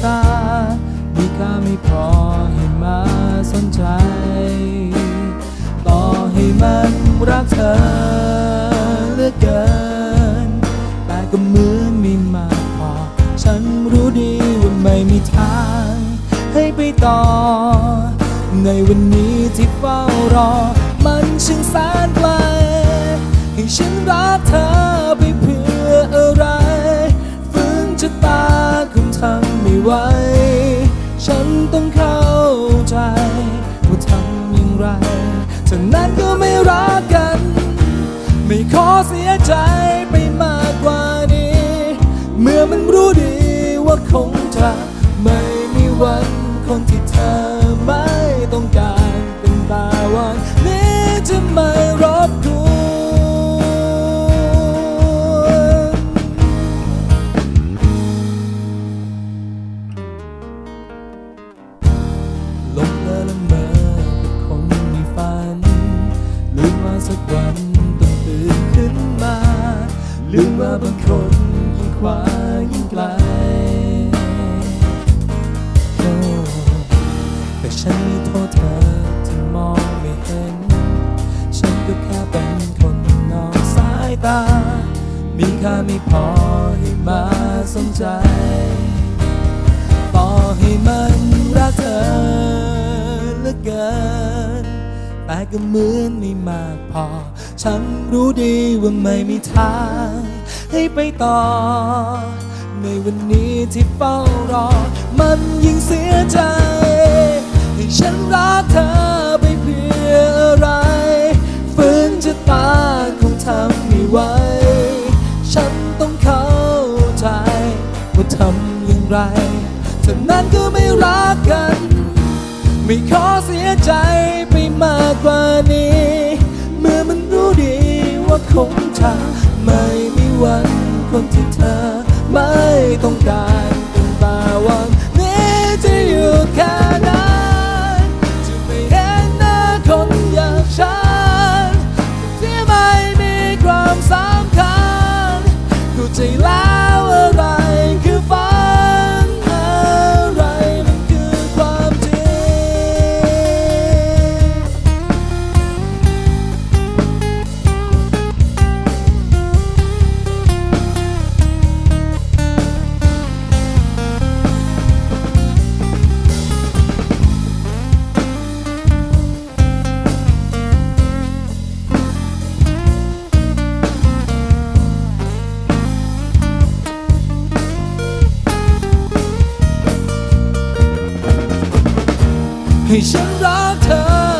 ตามีค่าไม่พอให้มาสนใจต่อให้มันรักเธอเหลือเกินแต่ก็เหมือนไม่มากพอฉันรู้ดีว่าไม่มีทางให้ไปต่อในวันนี้ที่เฝ้ารอมันช่างแสนไกลให้ฉันรักเธอไปเพื่ออะไรฝืนชะตาคงทำไม่ไหวฉันต้องเข้าใจว่าทำอย่างไรฉะนั้นก็ไม่รักกันไม่ขอเสียใจไปมากกว่านี้เมื่อมันรู้ดีว่าคงจะไม่มีวันคนที่เธอไม่ต้องการเป็นตาวันนี้จะไม่รบกวนลงเละเมอกับคนมีฝันลืมว่าสักวันต้องตื่นขึ้นมาลืมว่าบางคนยิ่งกว่ายิ่งไกลแต่ฉันไม่โทษเธอที่มองไม่เห็นฉันก็แค่เป็นคนนอกสายตามีค่าไม่พอให้มาสนใจต่อให้มันรักเธอเหลือเกินแต่ก็เหมือนไม่มากพอฉันรู้ดีว่าไม่มีทางให้ไปต่อในวันนี้ที่เฝ้ารอมันยิ่งเสียใจให้ฉันรักเธอไปเพื่ออะไรฝืนชะตาคงทำไม่ไหวฉันต้องเข้าใจว่าทำอย่างไรฉะนั้นก็ไม่รักกันไม่ขอเสียใจไปมากกว่านี้เมื่อมันรู้ดีว่าคงจะไม่มีวันคนที่เธอไม่ต้องการเป็นตาวันนี้จะอยู่แค่นั้นจะไม่เห็นหน้าคนอย่างฉันที่ไม่มีความสำคัญเข้าใจแล้วอะไรคือฝันอะไรมันคือความจริให้ฉันรักเธอ